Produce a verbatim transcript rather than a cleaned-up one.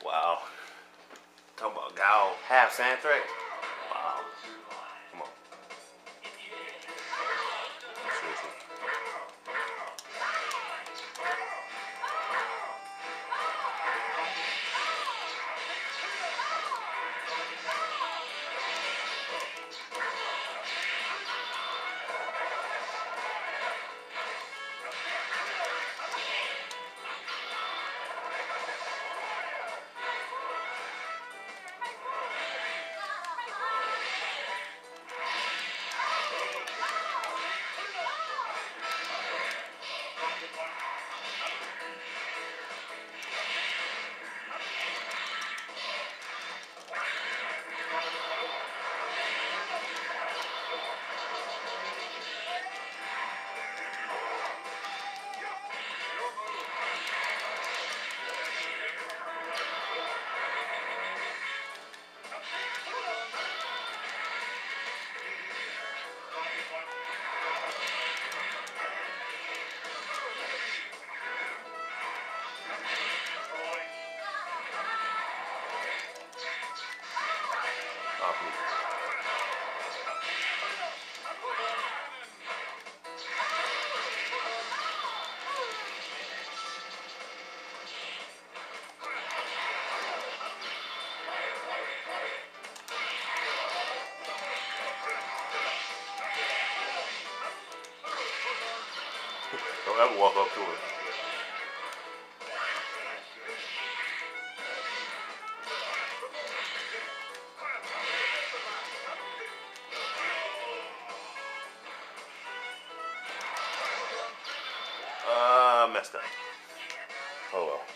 Wow. Talk about Gal half soundtrack. Wow. Come on. Seriously. Oh, please. Don't ever walk up to her. Uh, messed up. Oh well.